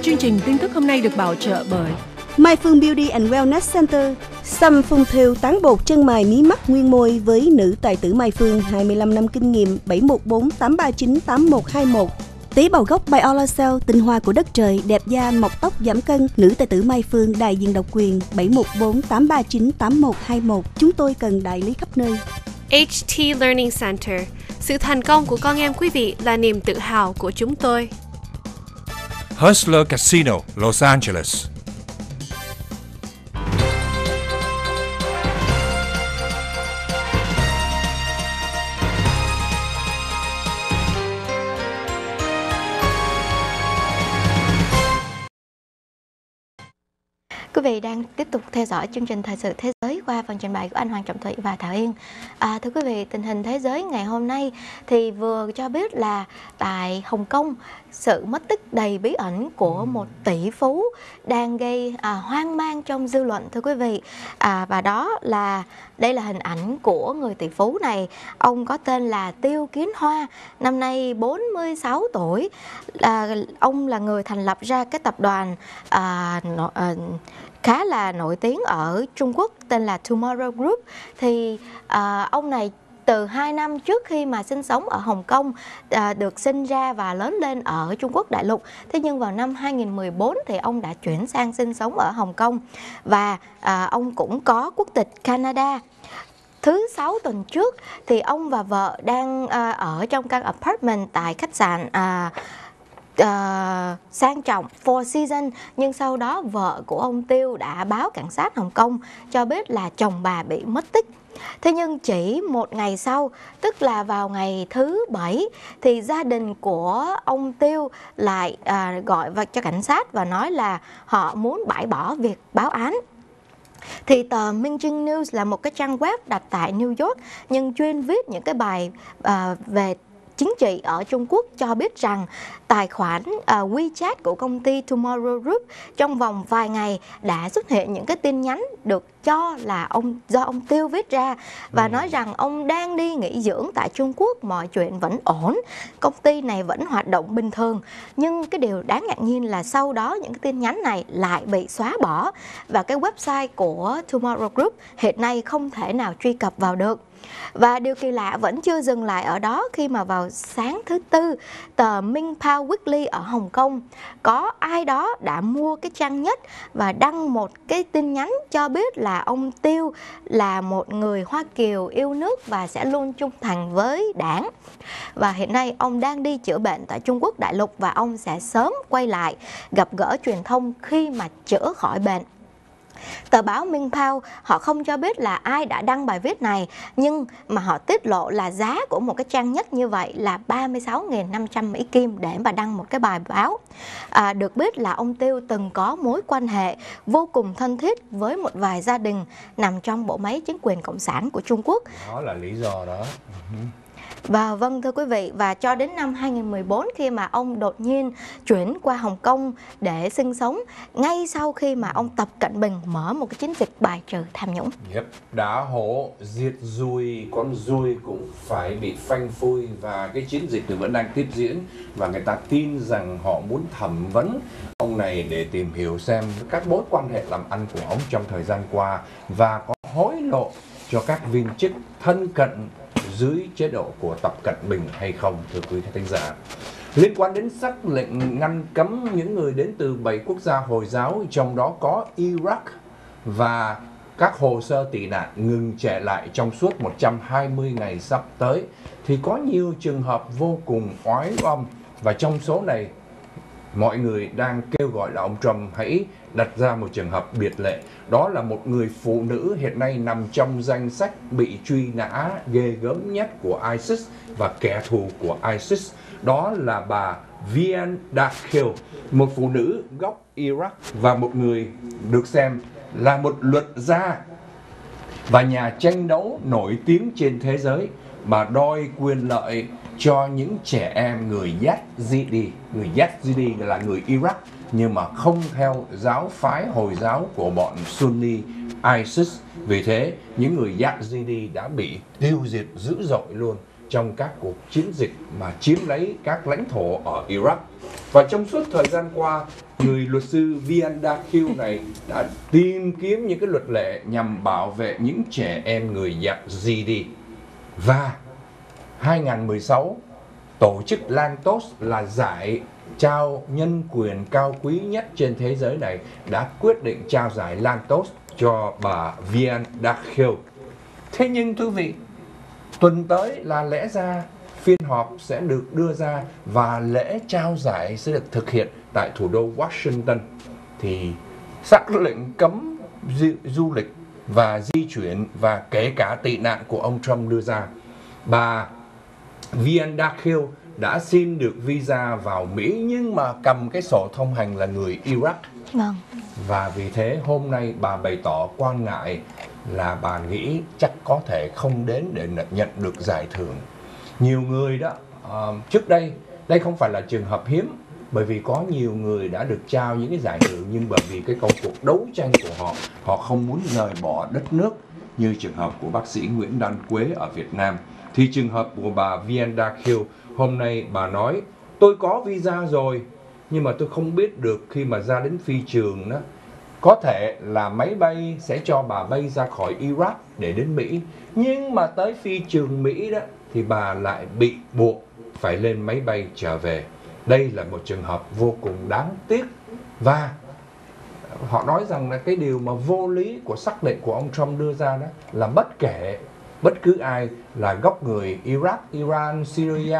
Chương trình tin tức hôm nay được bảo trợ bởi Mai Phương Beauty and Wellness Center, xăm phun thêu tán bột chân mày mí mắt nguyên môi với nữ tài tử Mai Phương 25 năm kinh nghiệm 714 839 8121. Tế bào gốc Biolacell, tinh hoa của đất trời, đẹp da, mọc tóc, giảm cân. Nữ tài tử Mai Phương, đại diện độc quyền 714 839 8121. Chúng tôi cần đại lý khắp nơi. HT Learning Center. Sự thành công của con em quý vị là niềm tự hào của chúng tôi. Hustler Casino, Los Angeles. Quý vị đang tiếp tục theo dõi chương trình Thời sự Thế giới qua phần trình bày của anh Hoàng Trọng Thủy và Thảo Yên. Thưa quý vị, tình hình thế giới ngày hôm nay thì vừa cho biết là tại Hồng Kông, sự mất tích đầy bí ẩn của một tỷ phú đang gây hoang mang trong dư luận, thưa quý vị. Và đây là hình ảnh của người tỷ phú này. Ông có tên là Tiêu Kiến Hoa, năm nay 46 tuổi. Ông là người thành lập ra cái tập đoàn khá là nổi tiếng ở Trung Quốc tên là Tomorrow Group. Thì ông này từ 2 năm trước khi mà sinh sống ở Hồng Kông, được sinh ra và lớn lên ở Trung Quốc đại lục. Thế nhưng vào năm 2014 thì ông đã chuyển sang sinh sống ở Hồng Kông. Và ông cũng có quốc tịch Canada. Thứ 6 tuần trước thì ông và vợ đang ở trong căn apartment tại khách sạn sang trọng Four Seasons, nhưng sau đó vợ của ông Tiêu đã báo cảnh sát Hồng Kông cho biết là chồng bà bị mất tích. Thế nhưng chỉ một ngày sau, tức là vào ngày thứ Bảy, thì gia đình của ông Tiêu lại gọi cho cảnh sát và nói là họ muốn bãi bỏ việc báo án. Thì tờ Minh Trinh News là một cái trang web đặt tại New York nhưng chuyên viết những cái bài về chính trị ở Trung Quốc cho biết rằng tài khoản WeChat của công ty Tomorrow Group trong vòng vài ngày đã xuất hiện những cái tin nhắn được cho là do ông Tiêu viết ra và nói rằng ông đang đi nghỉ dưỡng tại Trung Quốc, mọi chuyện vẫn ổn, công ty này vẫn hoạt động bình thường. Nhưng cái điều đáng ngạc nhiên là sau đó những cái tin nhắn này lại bị xóa bỏ và cái website của Tomorrow Group hiện nay không thể nào truy cập vào được. Và điều kỳ lạ vẫn chưa dừng lại ở đó, khi mà vào sáng thứ Tư, tờ Minh Pao Weekly ở Hồng Kông có ai đó đã mua cái trang nhất và đăng một cái tin nhắn cho biết là ông Tiêu là một người Hoa Kiều yêu nước và sẽ luôn trung thành với đảng. Và hiện nay ông đang đi chữa bệnh tại Trung Quốc đại lục và ông sẽ sớm quay lại gặp gỡ truyền thông khi mà chữa khỏi bệnh. Tờ báo Minh Pao họ không cho biết là ai đã đăng bài viết này, nhưng mà họ tiết lộ là giá của một cái trang nhất như vậy là 36.500 Mỹ Kim để mà đăng một cái bài báo. Được biết là ông Tiêu từng có mối quan hệ vô cùng thân thiết với một vài gia đình nằm trong bộ máy chính quyền cộng sản của Trung Quốc. Đó là lý do đó. Và vâng thưa quý vị, và cho đến năm 2014 khi mà ông đột nhiên chuyển qua Hồng Kông để sinh sống, ngay sau khi mà ông Tập Cận Bình mở một cái chiến dịch bài trừ tham nhũng. Đá hổ diệt ruồi, con ruồi cũng phải bị phanh phui, và cái chiến dịch vẫn đang tiếp diễn và người ta tin rằng họ muốn thẩm vấn ông này để tìm hiểu xem các mối quan hệ làm ăn của ông trong thời gian qua và có hối lộ cho các viên chức thân cận dưới chế độ của Tập Cận Bình hay không, thưa quý thính giả. Liên quan đến sắc lệnh ngăn cấm những người đến từ 7 quốc gia Hồi giáo, trong đó có Iraq, và các hồ sơ tị nạn ngừng trả lại trong suốt 120 ngày sắp tới, thì có nhiều trường hợp vô cùng oái oăm, và trong số này mọi người đang kêu gọi là ông Trump hãy đặt ra một trường hợp biệt lệ. Đó là một người phụ nữ hiện nay nằm trong danh sách bị truy nã ghê gớm nhất của ISIS và kẻ thù của ISIS. Đó là bà Vian Dakhil, một phụ nữ gốc Iraq và một người được xem là một luật gia và nhà tranh đấu nổi tiếng trên thế giới, mà đòi quyền lợi cho những trẻ em người Yazidi. Người Yazidi là người Iraq nhưng mà không theo giáo phái Hồi giáo của bọn Sunni ISIS. Vì thế những người Yazidi đã bị tiêu diệt dữ dội luôn trong các cuộc chiến dịch mà chiếm lấy các lãnh thổ ở Iraq. Và trong suốt thời gian qua, người luật sư Vian Dakhil này đã tìm kiếm những cái luật lệ nhằm bảo vệ những trẻ em người Yazidi. Và 2016, tổ chức Lantos là giải trao nhân quyền cao quý nhất trên thế giới này đã quyết định trao giải Lantos cho bà Vian Dakhil. Thế nhưng thưa quý vị, tuần tới là lẽ ra phiên họp sẽ được đưa ra và lễ trao giải sẽ được thực hiện tại thủ đô Washington. Thì sắc lệnh cấm du lịch và di chuyển và kể cả tị nạn của ông Trump đưa ra. Bà Vian Dakhil đã xin được visa vào Mỹ nhưng mà cầm cái sổ thông hành là người Iraq. Vâng. Và vì thế hôm nay bà bày tỏ quan ngại là bà nghĩ chắc có thể không đến để nhận được giải thưởng. Nhiều người đó, trước đây không phải là trường hợp hiếm, bởi vì có nhiều người đã được trao những cái giải thưởng, nhưng bởi vì cái công cuộc đấu tranh của họ không muốn rời bỏ đất nước, như trường hợp của bác sĩ Nguyễn Đan Quế ở Việt Nam. Thì trường hợp của bà Vian Dakhil, hôm nay bà nói, tôi có visa rồi, nhưng mà tôi không biết được khi mà ra đến phi trường đó, có thể là máy bay sẽ cho bà bay ra khỏi Iraq để đến Mỹ. Nhưng mà tới phi trường Mỹ đó, thì bà lại bị buộc phải lên máy bay trở về. Đây là một trường hợp vô cùng đáng tiếc. Và họ nói rằng là cái điều mà vô lý của sắc lệnh của ông Trump đưa ra đó là bất kể bất cứ ai là gốc người Iraq, Iran, Syria,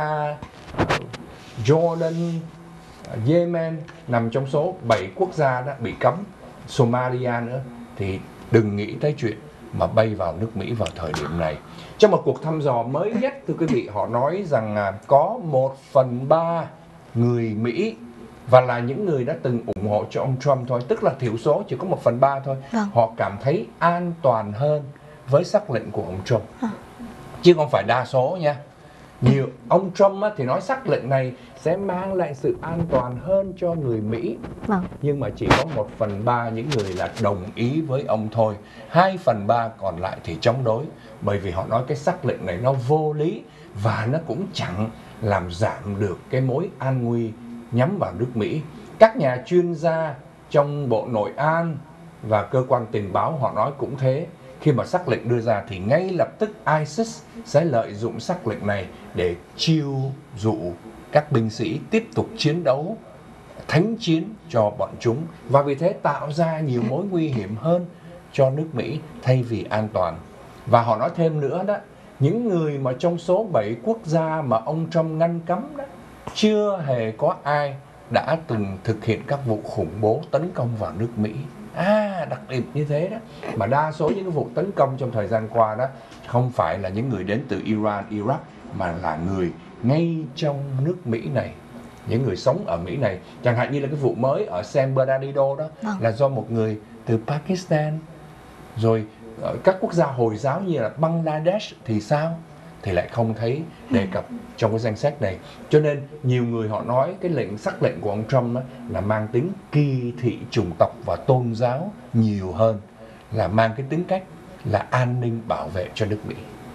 Jordan, Yemen nằm trong số 7 quốc gia đó bị cấm, Somalia nữa, thì đừng nghĩ tới chuyện mà bay vào nước Mỹ vào thời điểm này. Trong một cuộc thăm dò mới nhất, thưa quý vị, họ nói rằng có 1/3 người Mỹ và là những người đã từng ủng hộ cho ông Trump thôi, tức là thiểu số, chỉ có 1/3 thôi. Họ cảm thấy an toàn hơn với sắc lệnh của ông Trump, chứ không phải đa số nha. Nhiều ông Trump thì nói sắc lệnh này sẽ mang lại sự an toàn hơn cho người Mỹ, nhưng mà chỉ có 1/3 những người là đồng ý với ông thôi. 2/3 còn lại thì chống đối, bởi vì họ nói cái sắc lệnh này nó vô lý và nó cũng chẳng làm giảm được cái mối an nguy nhắm vào nước Mỹ. Các nhà chuyên gia trong Bộ Nội an và cơ quan tình báo họ nói cũng thế. Khi mà sắc lệnh đưa ra thì ngay lập tức ISIS sẽ lợi dụng sắc lệnh này để chiêu dụ các binh sĩ tiếp tục chiến đấu thánh chiến cho bọn chúng, và vì thế tạo ra nhiều mối nguy hiểm hơn cho nước Mỹ thay vì an toàn. Và họ nói thêm nữa đó, những người mà trong số 7 quốc gia mà ông Trump ngăn cấm đó, chưa hề có ai đã từng thực hiện các vụ khủng bố tấn công vào nước Mỹ. Đặc điểm như thế đó. Mà đa số những cái vụ tấn công trong thời gian qua đó không phải là những người đến từ Iran, Iraq, mà là người ngay trong nước Mỹ này, những người sống ở Mỹ này. Chẳng hạn như là cái vụ mới ở San Bernardino đó là do một người từ Pakistan. Rồi các quốc gia Hồi giáo như là Bangladesh thì sao? Thì lại không thấy đề cập trong cái danh sách này. Cho nên nhiều người họ nói cái sắc lệnh của ông Trump đó là mang tính kỳ thị chủng tộc và tôn giáo nhiều hơn là mang cái tính cách là an ninh bảo vệ cho nước Mỹ.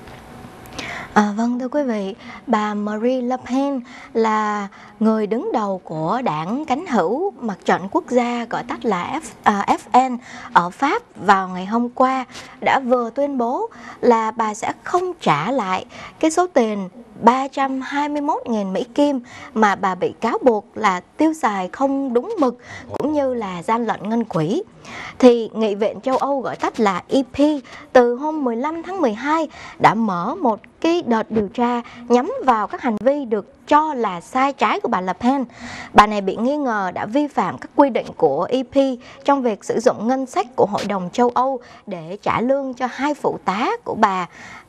Vâng, thưa quý vị, bà Marine Le Pen là người đứng đầu của đảng cánh hữu Mặt trận Quốc gia, gọi tắt là FN ở Pháp, vào ngày hôm qua đã vừa tuyên bố là bà sẽ không trả lại cái số tiền 321.000 Mỹ Kim mà bà bị cáo buộc là tiêu xài không đúng mực cũng như là gian lận ngân quỹ. Thì Nghị viện châu Âu, gọi tắt là EP, từ hôm 15 tháng 12 đã mở một cái đợt điều tra nhắm vào các hành vi được cho là sai trái của bà Le Pen. Bà này bị nghi ngờ đã vi phạm các quy định của EP trong việc sử dụng ngân sách của Hội đồng châu Âu để trả lương cho 2 phụ tá của bà,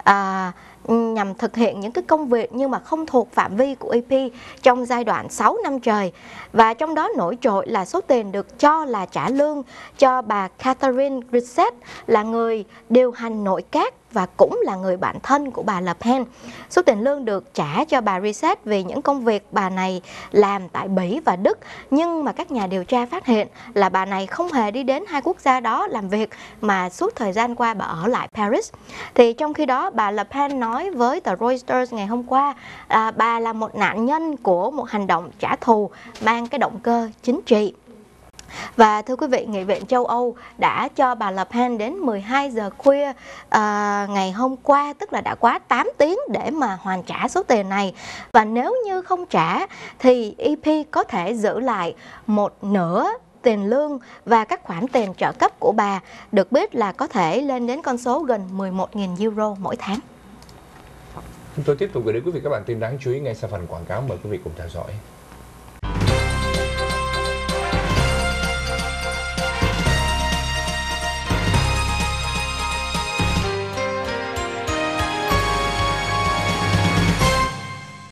nhằm thực hiện những cái công việc nhưng mà không thuộc phạm vi của EP trong giai đoạn 6 năm trời. Và trong đó nổi trội là số tiền được cho là trả lương cho bà Catherine Grissett, là người điều hành nội các và cũng là người bạn thân của bà Le Pen. Số tiền lương được trả cho bà Grissett vì về những công việc bà này làm tại Bỉ và Đức, nhưng mà các nhà điều tra phát hiện là bà này không hề đi đến hai quốc gia đó làm việc, mà suốt thời gian qua bà ở lại Paris. Thì trong khi đó, bà Le Pen nói với tờ Reuters ngày hôm qua bà là một nạn nhân của một hành động trả thù mang cái động cơ chính trị. Và thưa quý vị, Nghị viện châu Âu đã cho bà Le Pen đến 12 giờ khuya ngày hôm qua, tức là đã quá 8 tiếng để mà hoàn trả số tiền này. Và nếu như không trả thì EP có thể giữ lại một nửa tiền lương và các khoản tiền trợ cấp của bà, được biết là có thể lên đến con số gần 11.000 euro mỗi tháng. Chúng tôi tiếp tục gửi đến quý vị các bạn tin đáng chú ý ngay sau phần quảng cáo, mời quý vị cùng theo dõi.